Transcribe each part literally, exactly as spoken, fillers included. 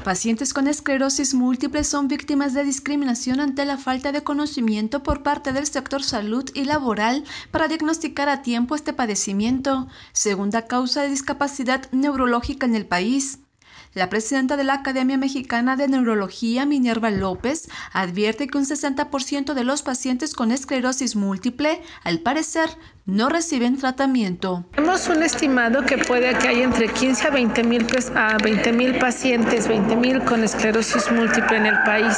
Pacientes con esclerosis múltiple son víctimas de discriminación ante la falta de conocimiento por parte del sector salud y laboral para diagnosticar a tiempo este padecimiento, segunda causa de discapacidad neurológica en el país. La presidenta de la Academia Mexicana de Neurología, Minerva López, advierte que un sesenta por ciento de los pacientes con esclerosis múltiple, al parecer, no reciben tratamiento. Tenemos un estimado que puede que haya entre quince a veinte mil a veinte mil pacientes, veinte mil con esclerosis múltiple en el país.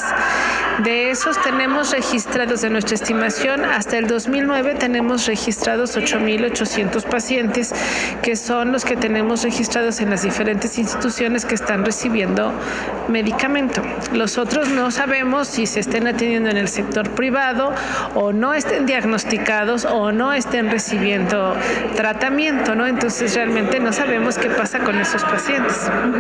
De esos tenemos registrados, de nuestra estimación, hasta el dos mil nueve tenemos registrados ocho mil ochocientos pacientes, que son los que tenemos registrados en las diferentes instituciones que están recibiendo medicamento. Los otros no sabemos si se estén atendiendo en el sector privado o no estén diagnosticados o no estén recibiendo tratamiento, ¿no? Entonces realmente no sabemos qué pasa con esos pacientes.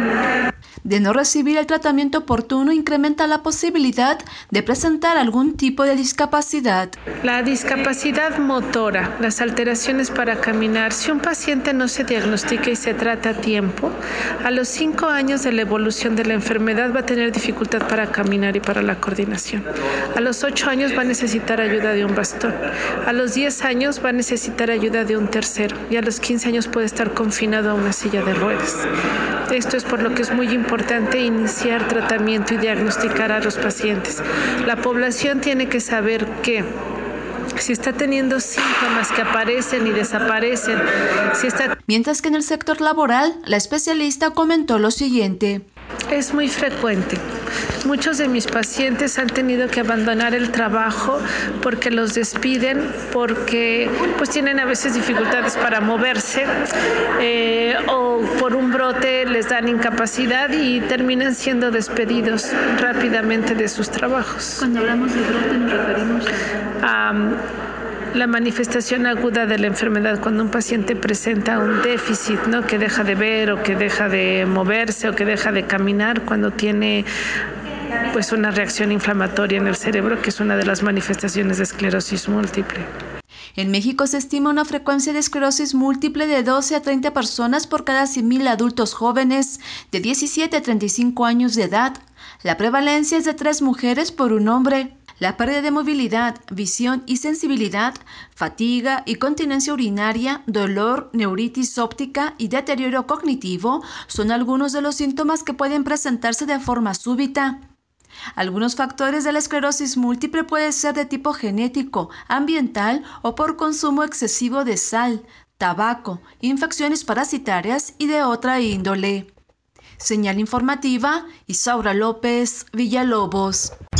De no recibir el tratamiento oportuno incrementa la posibilidad de presentar algún tipo de discapacidad. La discapacidad motora, las alteraciones para caminar, si un paciente no se diagnostica y se trata a tiempo, a los cinco años de la evolución de la enfermedad va a tener dificultad para caminar y para la coordinación. A los ocho años va a necesitar ayuda de un bastón. A los diez años va a necesitar ayuda de un tercero y a los quince años puede estar confinado a una silla de ruedas. Esto es por lo que es muy importante iniciar tratamiento y diagnosticar a los pacientes. La población tiene que saber que si está teniendo síntomas que aparecen y desaparecen, si está... Mientras que en el sector laboral, la especialista comentó lo siguiente. Es muy frecuente. Muchos de mis pacientes han tenido que abandonar el trabajo porque los despiden, porque pues tienen a veces dificultades para moverse eh, o por un brote les dan incapacidad y terminan siendo despedidos rápidamente de sus trabajos. Cuando hablamos de brote nos referimos a... Um, la manifestación aguda de la enfermedad, cuando un paciente presenta un déficit, ¿no? Que deja de ver o que deja de moverse o que deja de caminar, cuando tiene pues una reacción inflamatoria en el cerebro, que es una de las manifestaciones de esclerosis múltiple. En México se estima una frecuencia de esclerosis múltiple de doce a treinta personas por cada cien mil adultos jóvenes de diecisiete a treinta y cinco años de edad. La prevalencia es de tres mujeres por un hombre. La pérdida de movilidad, visión y sensibilidad, fatiga y continencia urinaria, dolor, neuritis óptica y deterioro cognitivo son algunos de los síntomas que pueden presentarse de forma súbita. Algunos factores de la esclerosis múltiple pueden ser de tipo genético, ambiental o por consumo excesivo de sal, tabaco, infecciones parasitarias y de otra índole. Señal informativa, Isaura López, Villalobos.